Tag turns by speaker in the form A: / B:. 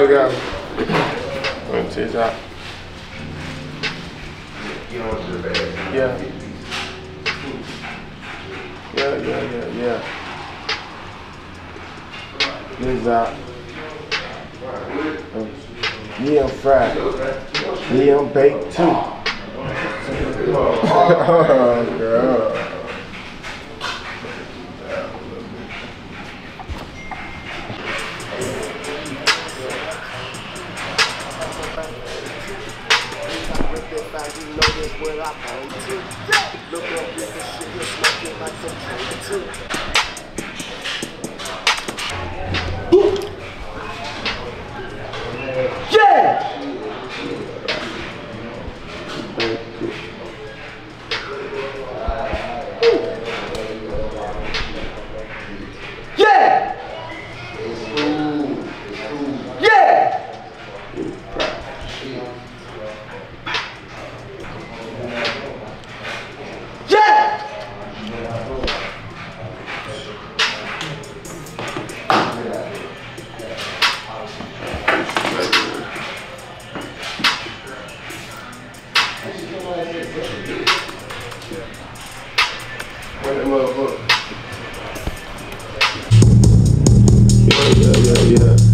A: look at him. Let me see his eye. Yeah. Yeah. His eye. Yeah, I'm fried. Yeah, I'm baked too. Oh, girl. Yeah.